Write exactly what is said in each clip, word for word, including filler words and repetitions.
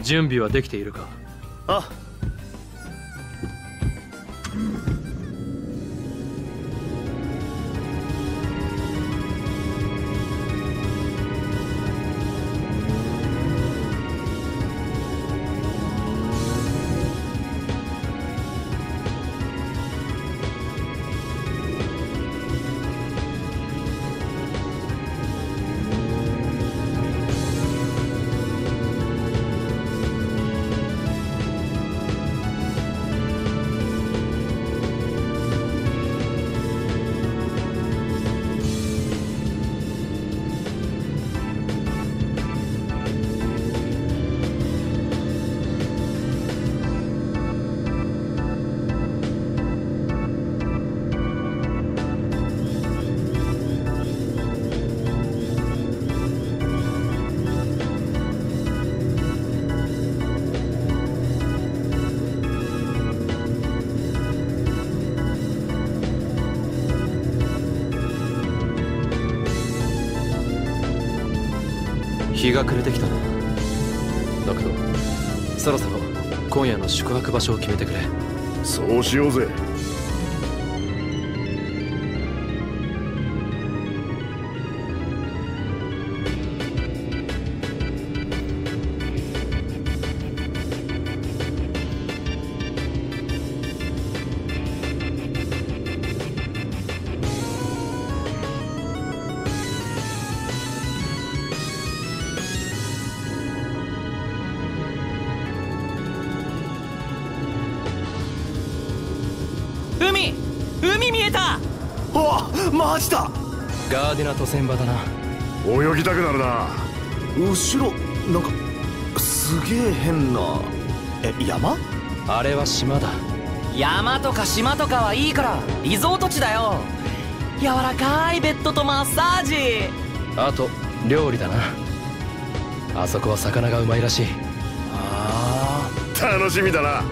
準備はできているか？ あ。 日が暮れてきたな。だけどそろそろ今夜の宿泊場所を決めてくれ。 そうしようぜ。 海海見えた。 あ、マジだ。 ガーディナ渡船場だな。 泳ぎたくなるな。 後ろなんかすげえ変な。え、山？ あれは島だ。 山とか島とかはいいからリゾート地だよ。柔らかいベッドとマッサージ。 あと料理だな。あそこは魚がうまいらしい。 ああ、楽しみだな。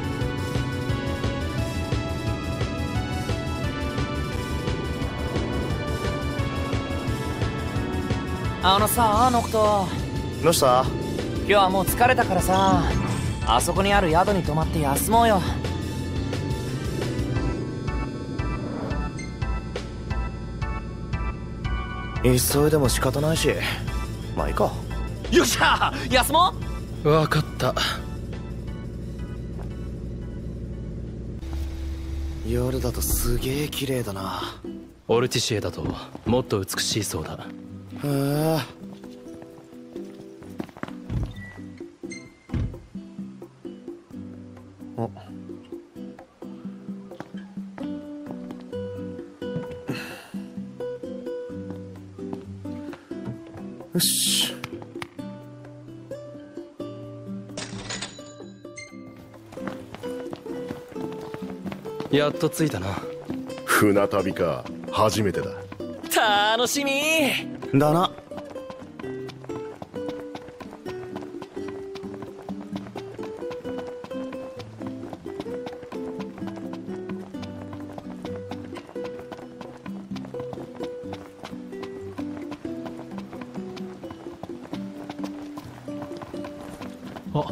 あのさ、ノクト。 どうした？ 今日はもう疲れたからさ、あそこにある宿に泊まって休もうよ。 急いでも仕方ないし、まあいいか。 よっしゃ、休もう。分かった。 夜だとすげえ綺麗だな。 オルティシエだともっと美しいそうだ。 へえ。お。よし。 やっと着いたな。 船旅か。初めてだ。 楽しみだな。 あ、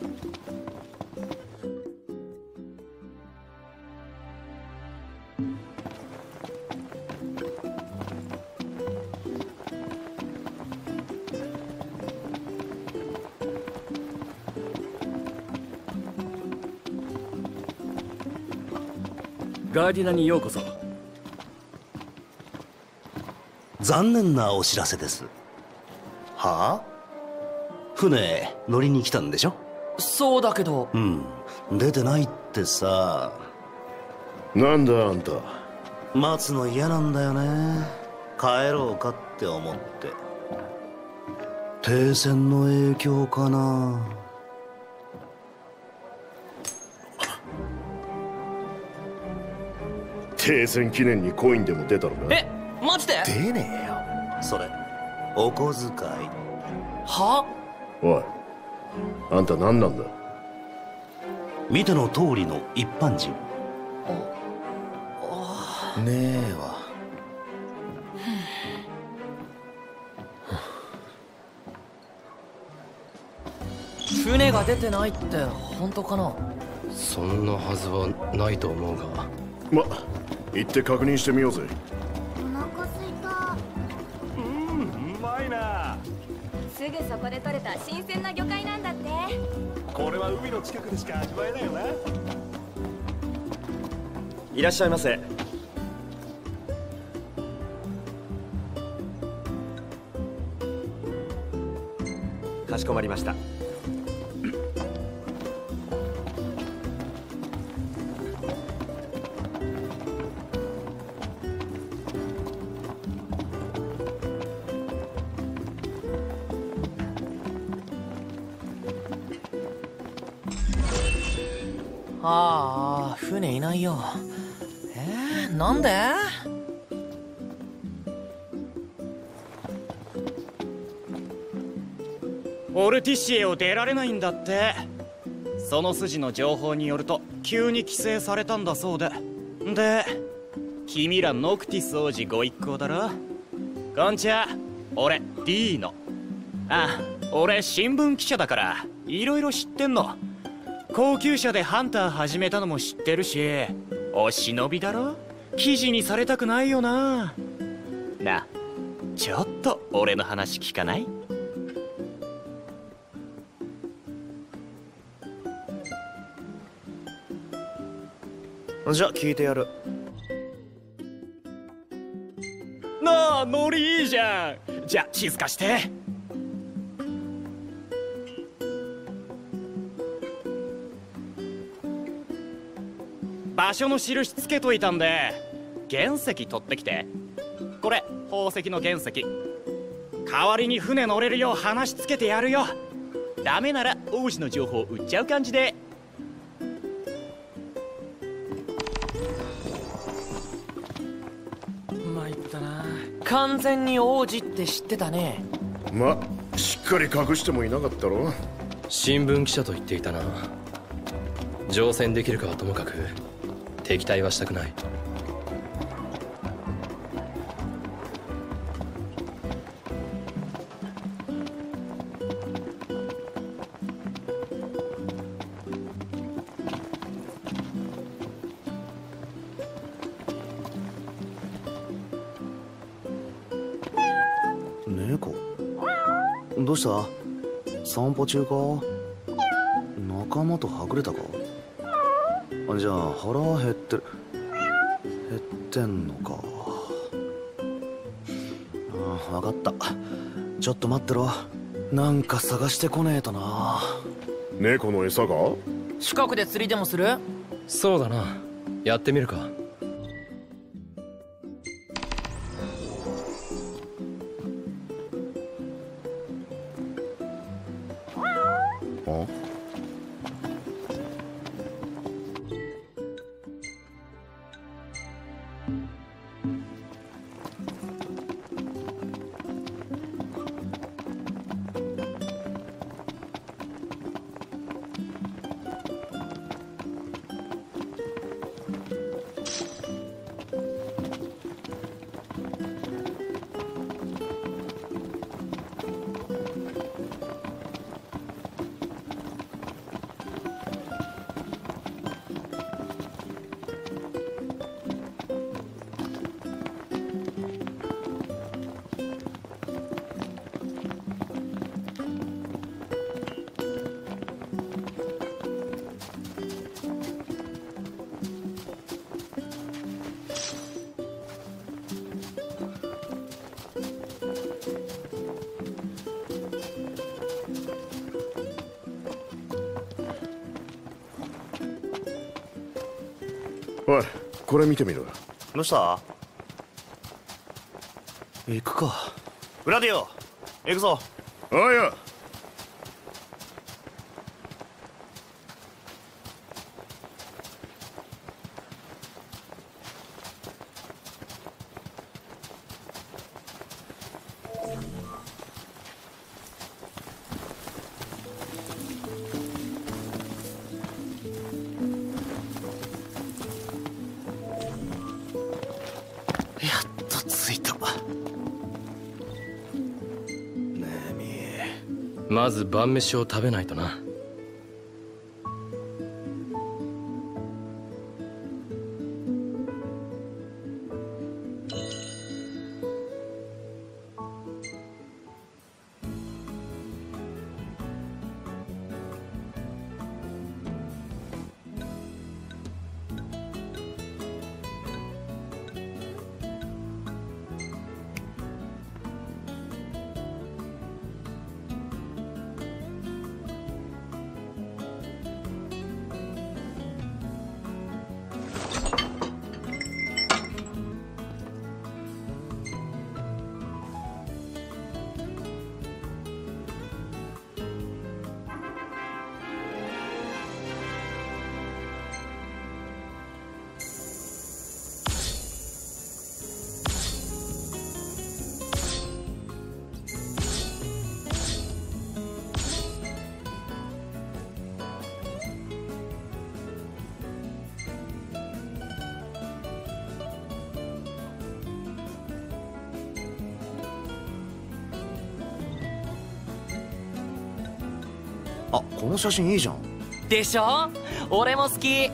ガーディナにようこそ。 残念なお知らせです。 はあ？ 船乗りに来たんでしょ？ そうだけど。 うん、出てないってさ。 なんだあんた。 待つの嫌なんだよね。帰ろうかって思って。停戦の影響かな。 停戦記念にコインでも出たのか？ え、マジで？ 出ねえよ。 それお小遣い。 は？ おい、あんた何なんだ？ 見ての通りの一般人。 ねえわ。 船が出てないって本当かな？ そんなはずはないと思うが。 ま、行って確認してみようぜ。 お腹すいた。 うん、うまいな。 すぐそこで取れた新鮮な魚介なんだって。 これは海の近くでしか味わえないよな。 いらっしゃいませ。かしこまりました。 ああ、船いないよ。えー、なんで？ オルティシエを出られないんだって。その筋の情報によると急に規制されたんだそうで。で、君らノクティス王子ご一行だろ。こんちは、俺 D の。あ、俺新聞記者だからいろいろ知ってんの。高級車でハンター始めたのも知ってるし、お忍びだろ。記事にされたくないよな。な、ちょっと俺の話聞かない？ じゃあ聞いてやる。 なあ、ノリいいじゃん。じゃあ静かして。場所の印つけといたんで原石取ってきて。これ宝石の原石。代わりに船乗れるよう話つけてやるよ。ダメなら王子の情報売っちゃう感じで。 参ったな。完全に王子って知ってたね。 ま、しっかり隠してもいなかったろ。 新聞記者と言っていたな。乗船できるかはともかく敵対はしたくない。 猫？どうした？散歩中か？仲間とはぐれたか？じゃあ腹減ってる。減ってんのか。ああ、分かった。ちょっと待ってろ。なんか探してこねえとな。 猫の餌が？ 近くで釣りでもする？ そうだな、やってみるか。 あ？ おい、これ見てみろ。 どうした？行くか。グラディオ、行くぞ。 ああ、いや。 まず晩飯を食べないとな。 あ、この写真いいじゃん。 でしょ？俺も好き。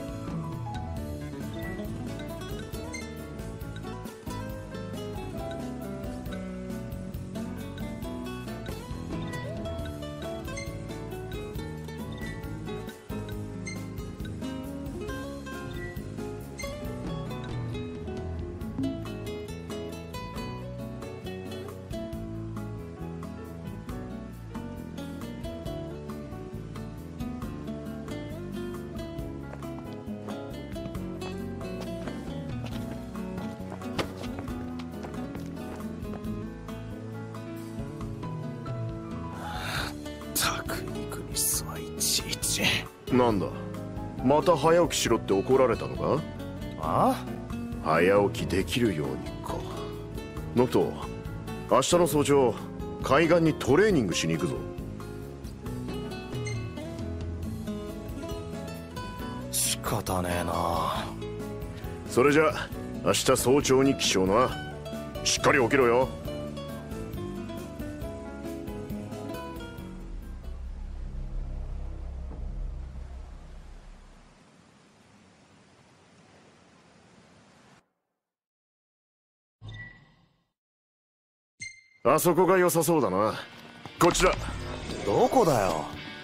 なんだ、また早起きしろって怒られたのか？ ああ？早起きできるようにか。ノクト、明日の早朝海岸にトレーニングしに行くぞ。 仕方ねえな。 それじゃ明日早朝に起床な。しっかり起きろよ。あそこが良さそうだな。こっちだ。 どこだよ。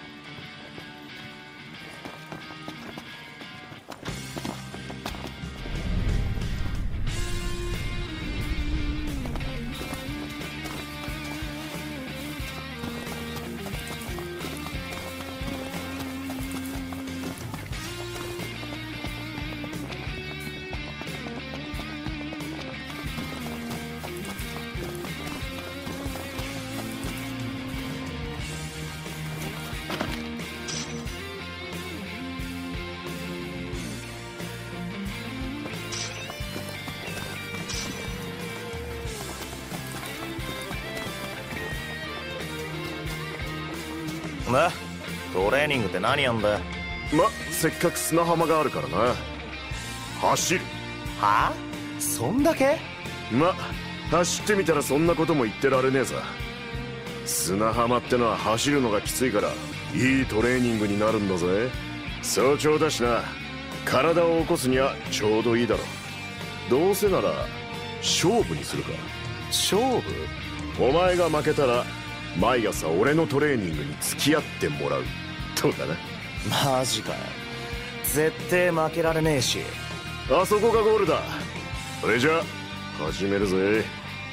で、トレーニングって何やんだよ。 ま、せっかく砂浜があるからな。走る。 はあ？そんだけ？ ま、走ってみたらそんなことも言ってられねえさ。砂浜ってのは走るのがきついからいいトレーニングになるんだぜ。早朝だしな、体を起こすにはちょうどいいだろう。どうせなら勝負にするか。 勝負？ お前が負けたら毎朝俺のトレーニングに付き合ってもらう。どうだな。 マジかよ。絶対負けられねえし。 あそこがゴールだ。それじゃあ始めるぜ。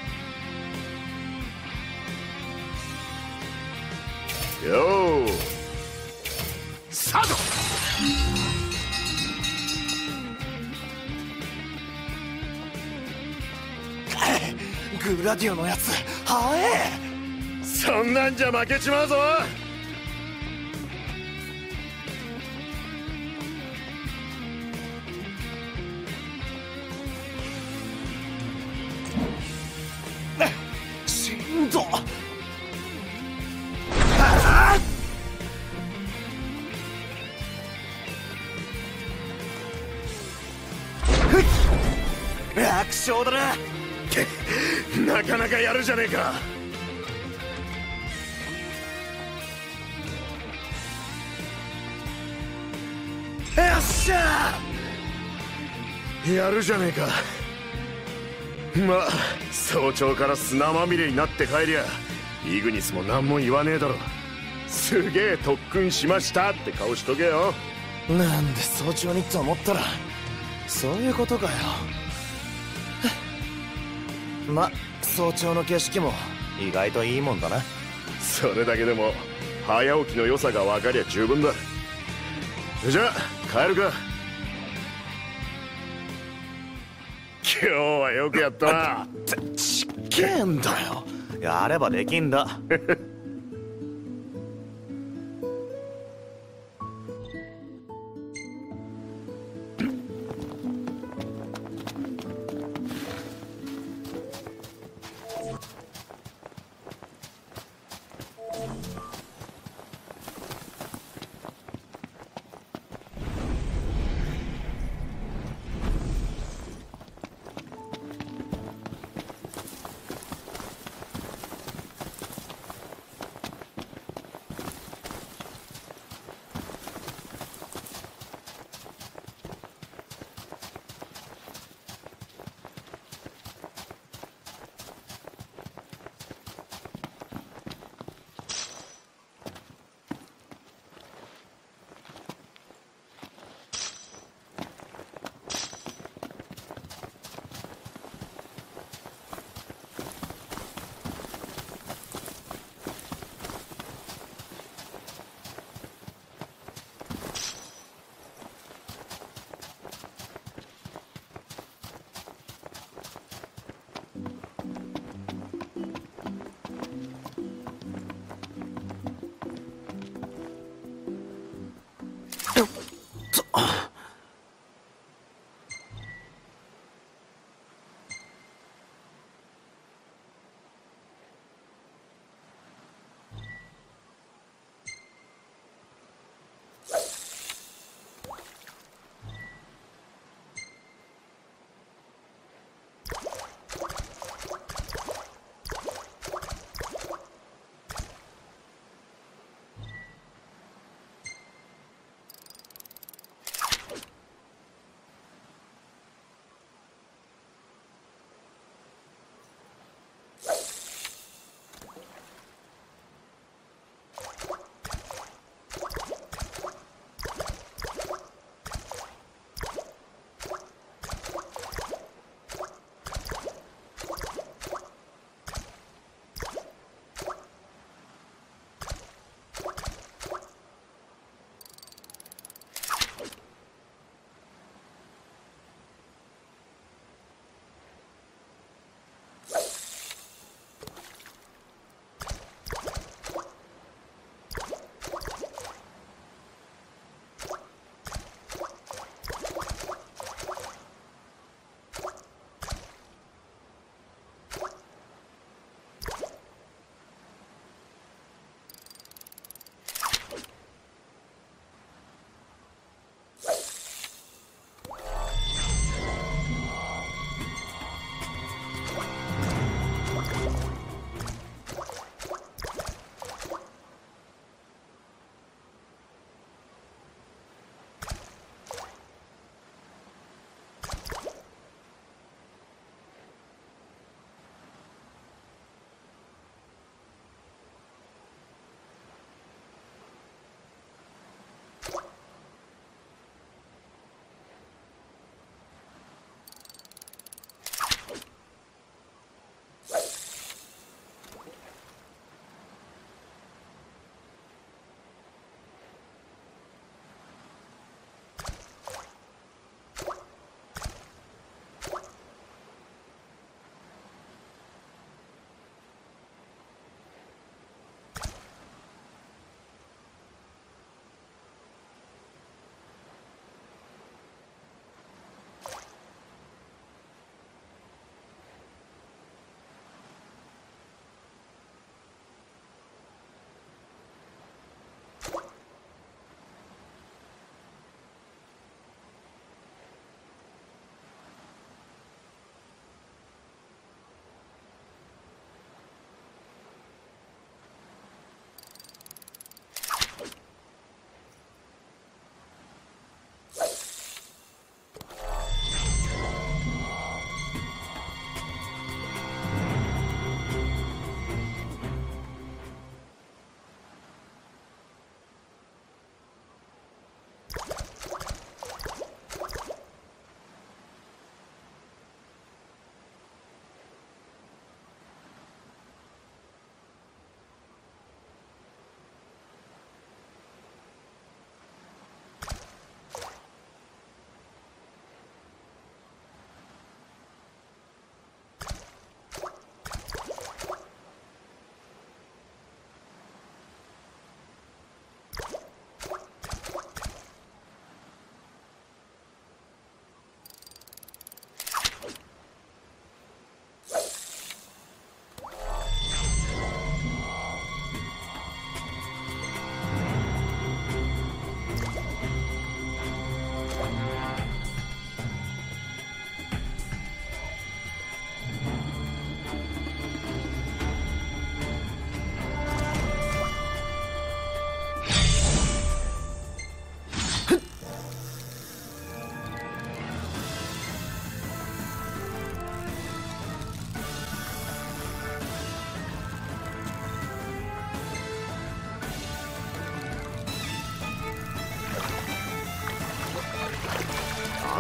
よースタート。 グラディオのやつ早え。 そんなんじゃ負けちまうぞ。 しんど。楽勝だな。 なかなかやるじゃねえか。 よっしゃー。やるじゃねえか。まあ早朝から砂まみれになって帰りゃイグニスも何も言わねえだろ。すげえ特訓しましたって顔しとけよ。 なんで早朝にと思ったらそういうことかよ。ま、早朝の景色も意外といいもんだな。 それだけでも早起きの良さが分かりゃ十分だ。じゃあ帰るか。今日はよくやったな。 ちっけえんだよ。やればできんだ。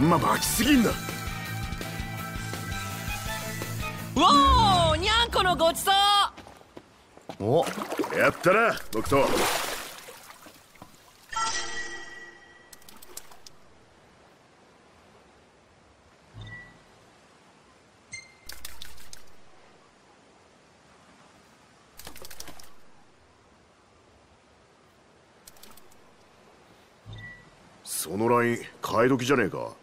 んま巻きすぎんな。 うおー、にゃんこのごちそう。 お、 やったな僕と。そのライン替え時じゃねえか。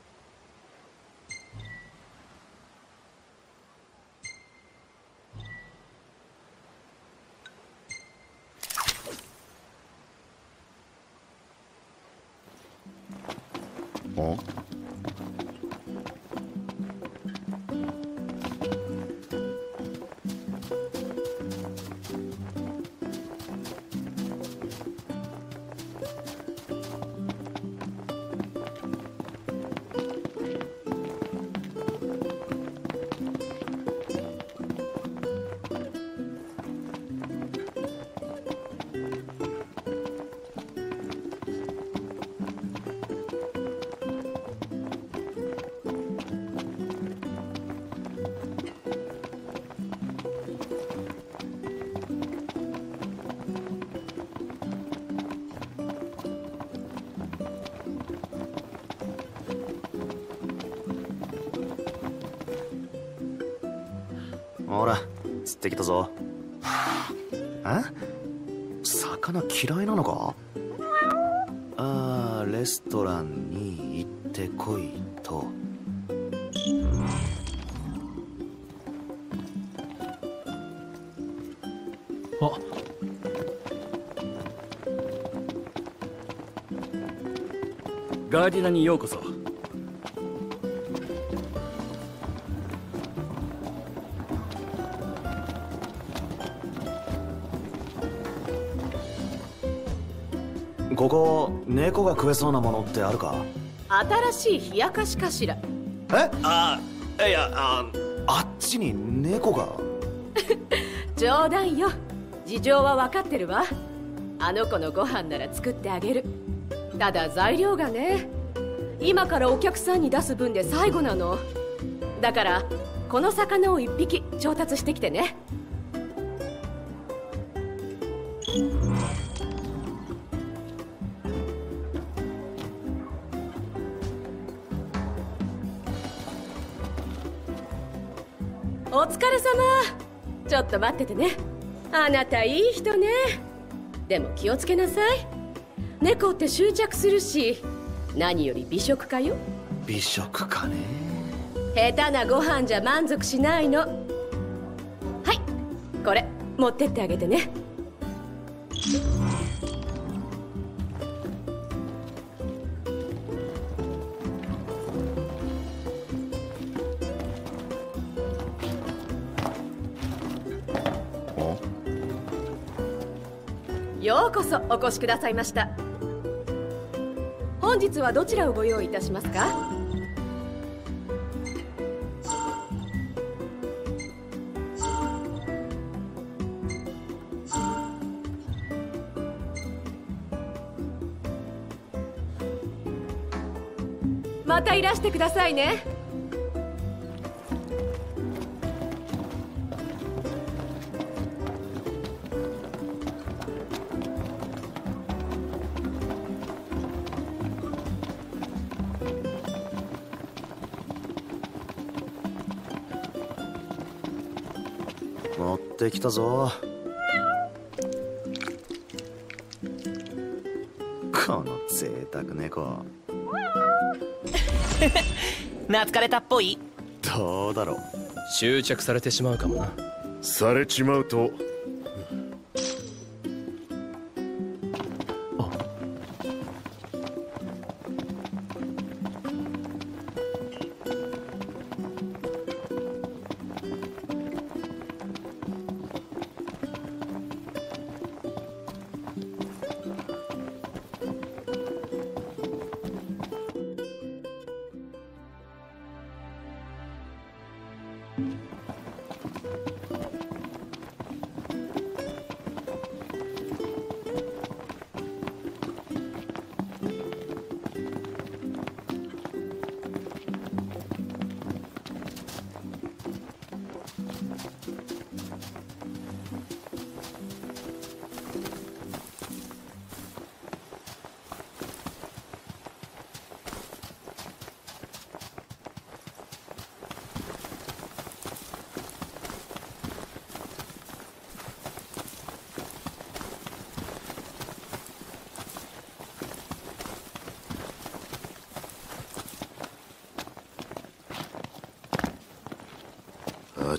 お、ほら釣ってきたぞ。え、魚嫌いなのか。あー、レストランに行ってこいと。 あ、 ガーディナにようこそ。 ここ猫が食えそうなものってあるか。 新しい冷やかしかしら。 え、あ、いや、あ、あっちに猫が。 冗談よ。事情は分かってるわ。あの子のご飯なら作ってあげる。ただ材料がね、今からお客さんに出す分で最後なの。だからこの魚を一匹調達してきてね。お疲れ様。ちょっと待っててね。あなたいい人ね。でも気をつけなさい。猫って執着するし、何より美食家よ。 美食かね。 下手なご飯じゃ満足しないの。はい、これ持ってってあげてね。ようこそお越しくださいました。本日はどちらをご用意いたしますか。またいらしてくださいね。 持ってきたぞ。この贅沢猫。 懐かれたっぽい。 どうだろう。 執着されてしまうかもな。 されちまうと。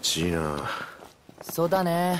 ちいいな。 そうだね。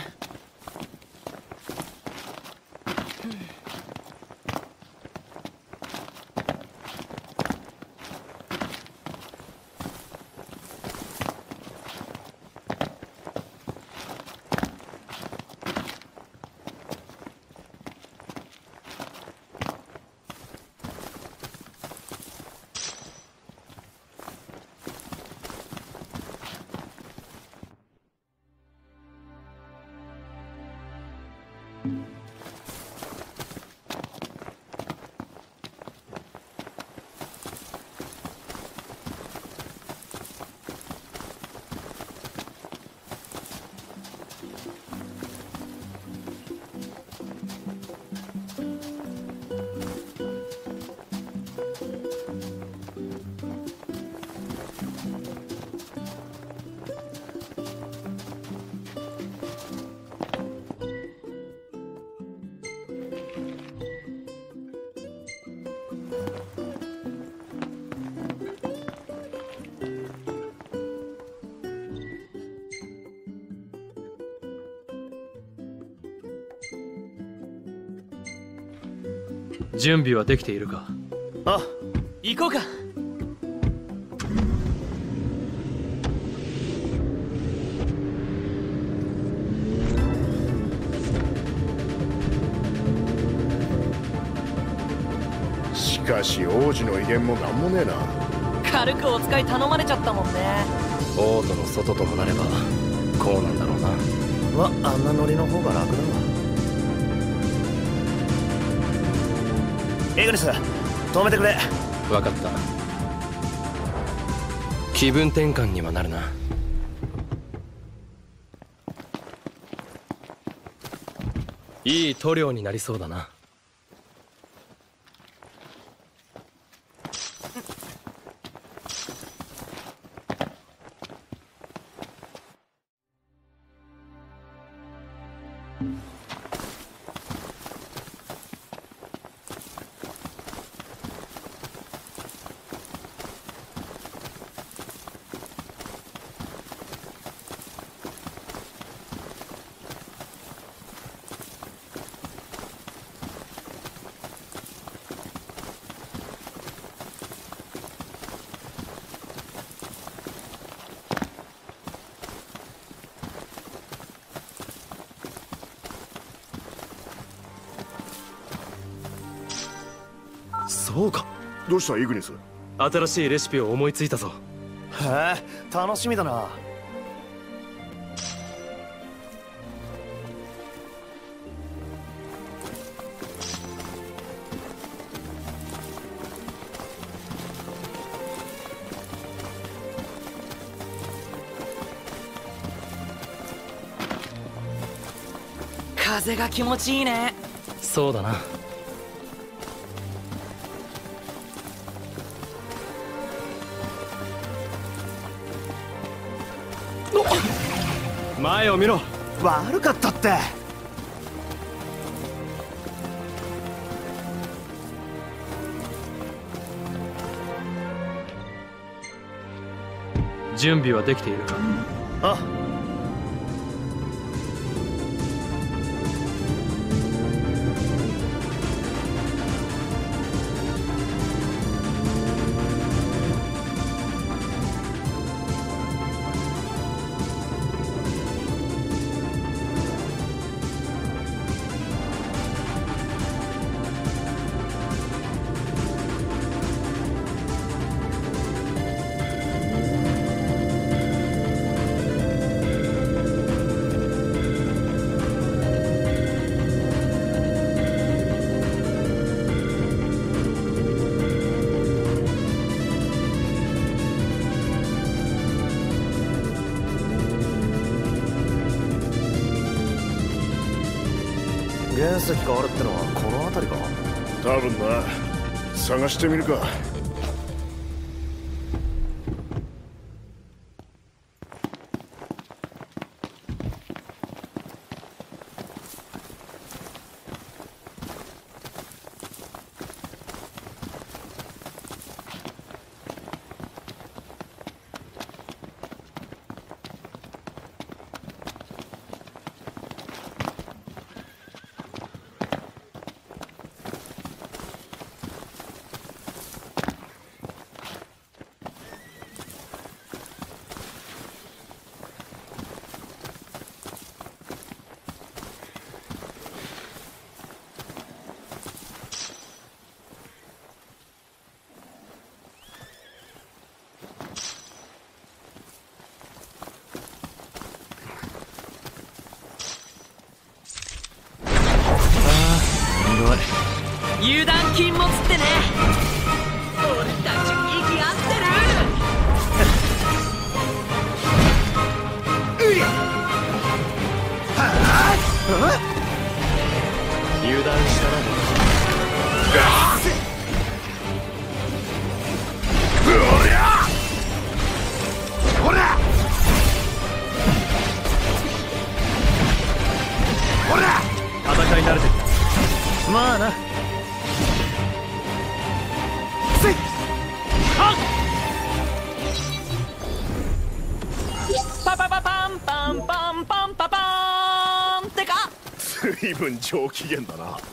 準備はできているか？ あ、 行こうか。 しかし王子の威厳もなんもねえな。 軽くお使い頼まれちゃったもんね。 王都の外ともなればこうなんだろうな。 ま、あんなノリの方が楽だわ。エグニス、止めてくれ。 分かった。気分転換にはなるな。いい塗料になりそうだな。 そうか。 どうしたイグニス？ 新しいレシピを思いついたぞ。 へえ、楽しみだな。 風が気持ちいいね。 そうだな。前を見ろ。 悪かったって。 準備はできているか？ あ、原石があるってのはこの辺りか？ 多分な。探してみるか。 油断禁物ってね。俺たち息合ってる。 うりゃはあ油断したな。 おりゃほらほら戦い慣れてる。 まあな。せいはっパパパパンパンパンパンパパーンってか。 随分上機嫌だな。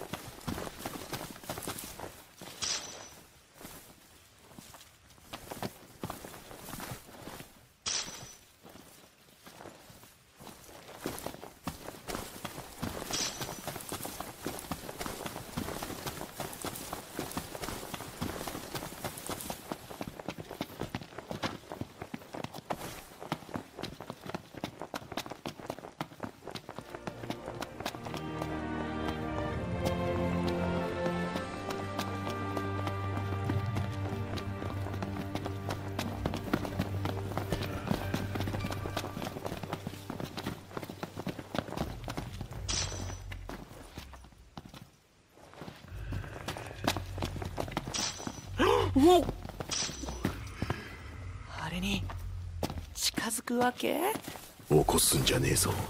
あれに近づくわけ？ 起こすんじゃねえぞ。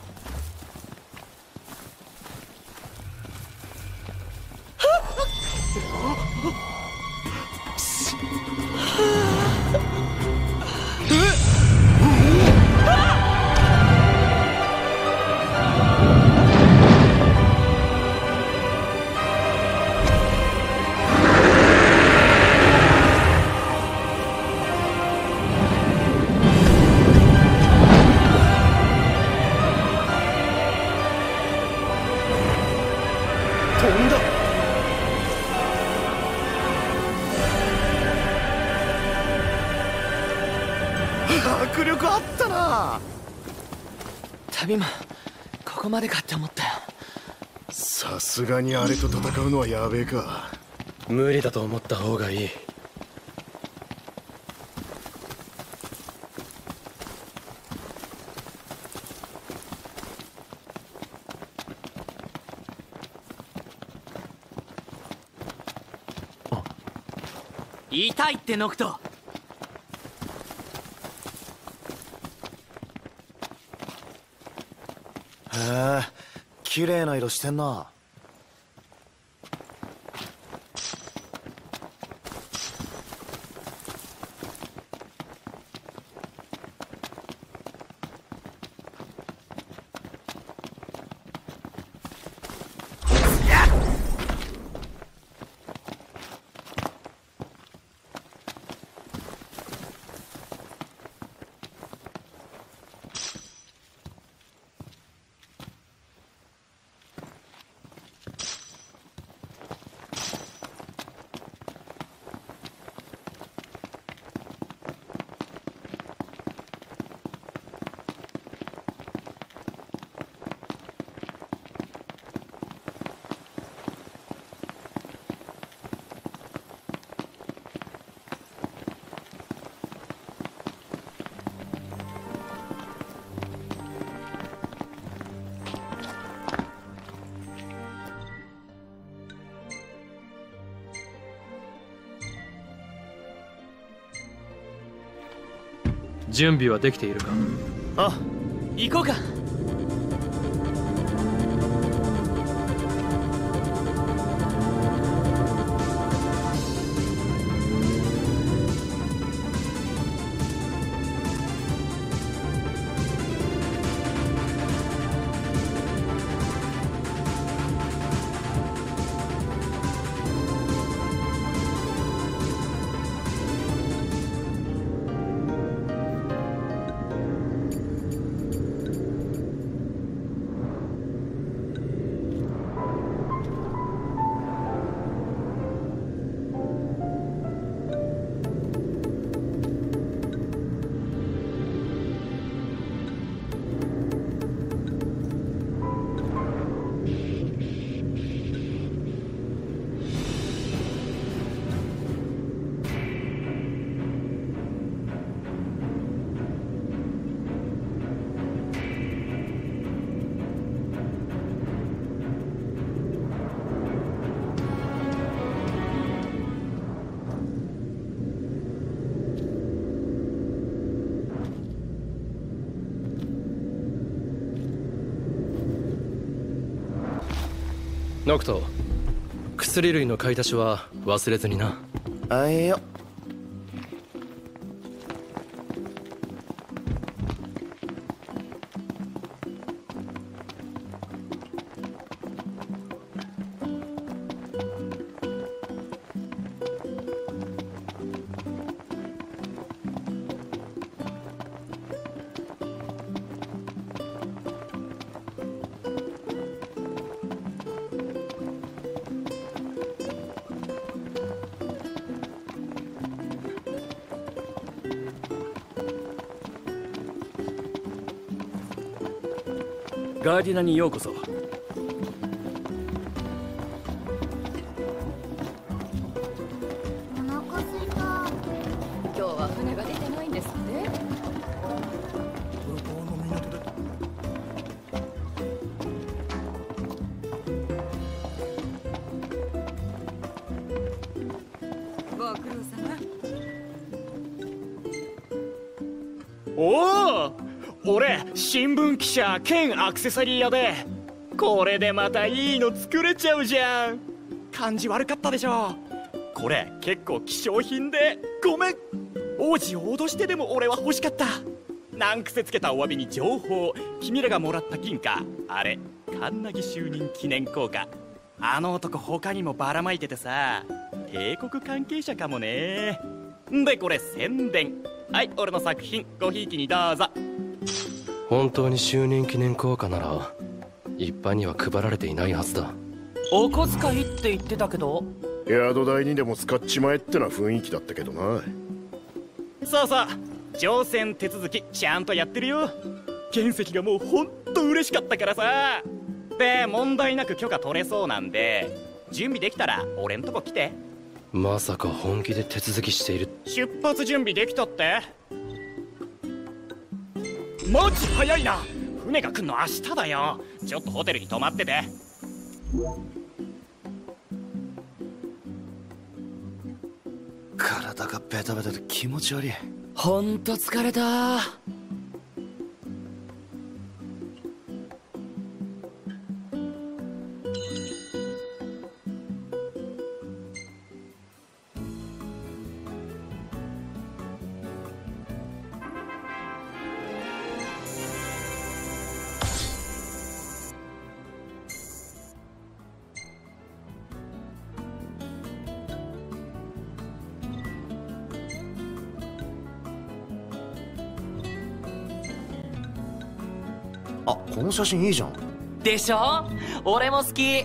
迫力あったな。 旅もここまでかって思ったよ。 さすがにあれと戦うのはやべえか。 無理だと思った方がいい。 痛いってノクト。 へえ、綺麗な色してんな。 準備はできているか？ あ、行こうか。 ノクト、薬類の買い足しは忘れずにな。 あいよ。 ガーディナにようこそ。 お腹すいた。今日は船が出てないんですって。 ご苦労様。 おお、俺新聞記者兼アクセサリー屋で、これでまたいいの作れちゃうじゃん。感じ悪かったでしょ。これ結構希少品でごめん。王子を脅してでも俺は欲しかった。難癖つけたお詫びに情報、君らがもらった金貨、あれカンナギ就任記念硬貨。あの男他にもばらまいててさ、帝国関係者かもね。でこれ宣伝。はい、俺の作品ごひいきにどうぞ。 本当に就任記念硬貨なら一般には配られていないはずだ。 お小遣いって言ってたけど、 宿代にでも使っちまえってな雰囲気だったけどな。 そうそう、乗船手続きちゃんとやってるよ。原石がもうほんと嬉しかったからさ。で問題なく許可取れそうなんで、準備できたら俺んとこ来て。 まさか本気で手続きしている？ 出発準備できたって？マジ早いな。船が来んの明日だよ。ちょっとホテルに泊まってて。 体がベタベタで気持ち悪い。 ほんと疲れた。 あ、この写真いいじゃん。 でしょ？俺も好き。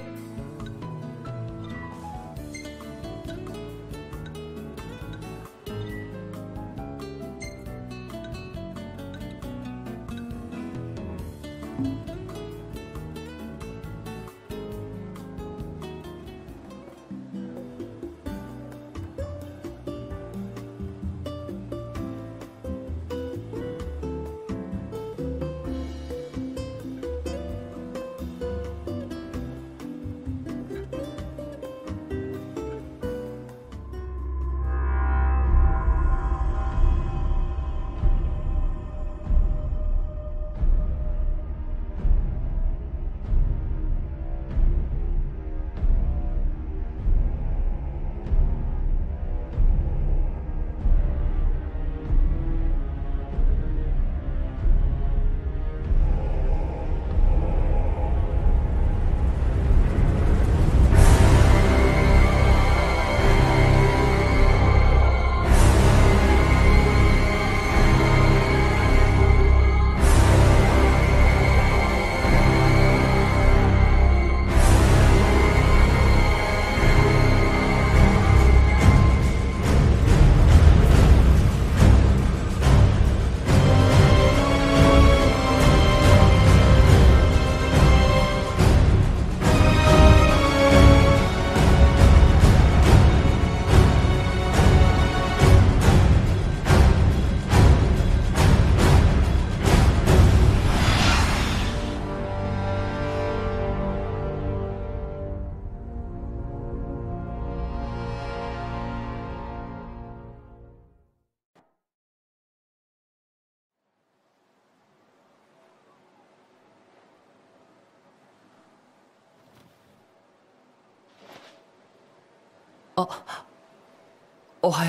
あ、おはよ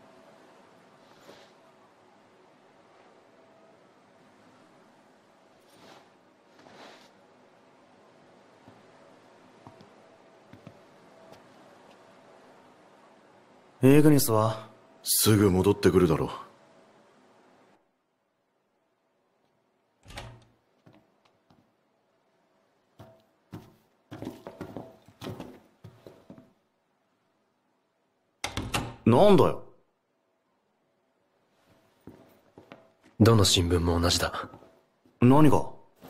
う。エグニスはすぐ戻ってくるだろう。なんだよ。 どの新聞も同じだ。 何が？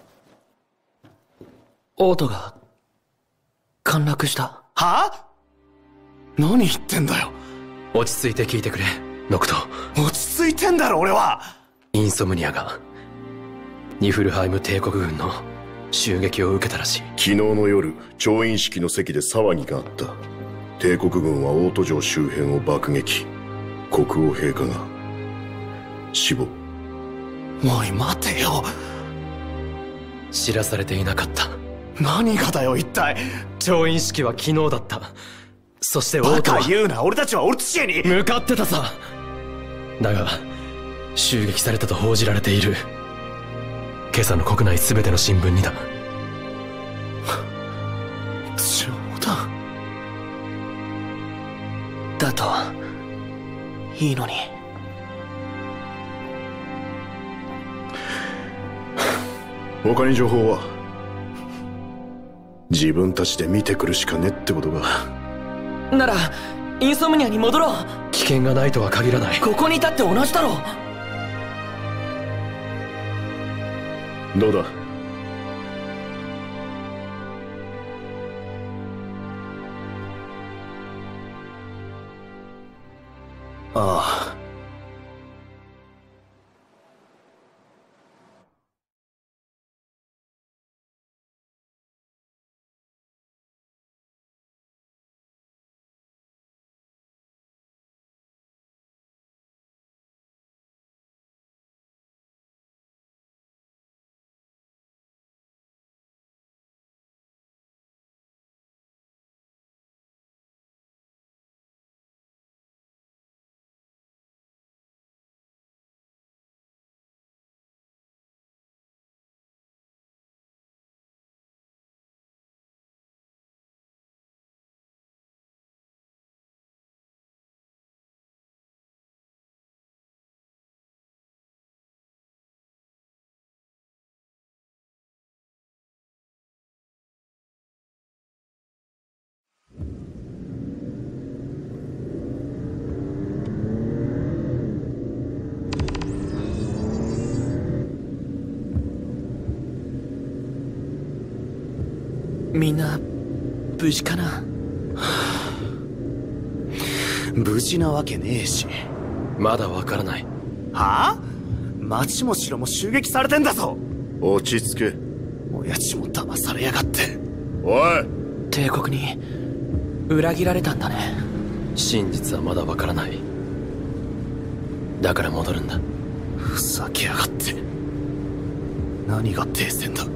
オートが陥落した。 は？何言ってんだよ。 落ち着いて聞いてくれ、ノクト。 落ち着いてんだろ俺は。 インソムニアがニフルハイム帝国軍の襲撃を受けたらしい。 昨日の夜、調印式の席で騒ぎがあった。帝国軍はオート城周辺を爆撃。国王陛下が死亡。 おい待てよ。 知らされていなかった。 何がだよ一体。 調印式は昨日だった。そしてオーバトはカ言うな。俺たちはオルティシエに向かってたさ。だが襲撃されたと報じられている。今朝の国内全ての新聞にだ。 冗談だといいのに。 他に情報は？自分たちで見てくるしかねってことか。 ならインソムニアに戻ろう。 危険がないとは限らない。 ここにいたって同じだろう。 どうだ？ ああ。 みんな無事かな。 無事なわけねえし。 まだわからない。 はあ？町も城も襲撃されてんだぞ。 落ち着け。 親父も騙されやがって。 おい！ 帝国に裏切られたんだね。 真実はまだわからない。だから戻るんだ。 ふざけやがって。何が停戦だ。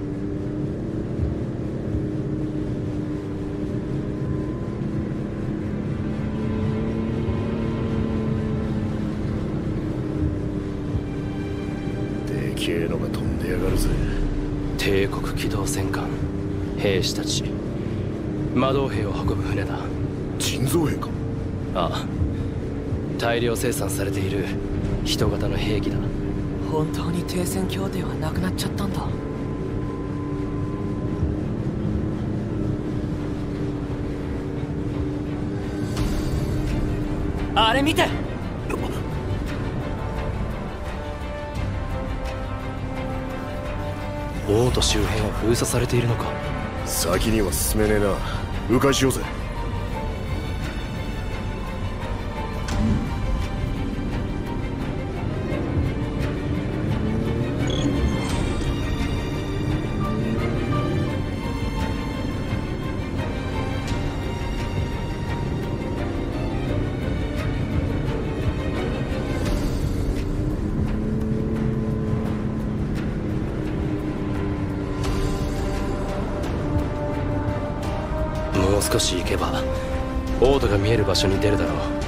でけえのが飛んでやがるぜ。 帝国機動戦艦、兵士たち、魔導兵を運ぶ船だ。 人造兵か？ ああ、大量生産されている人型の兵器だ。 本当に停戦協定はなくなっちゃったんだ。あれ見て。 王都周辺は封鎖されているのか。 先には進めねえな。迂回しようぜ。 もう少し行けばオートが見える場所に出るだろう。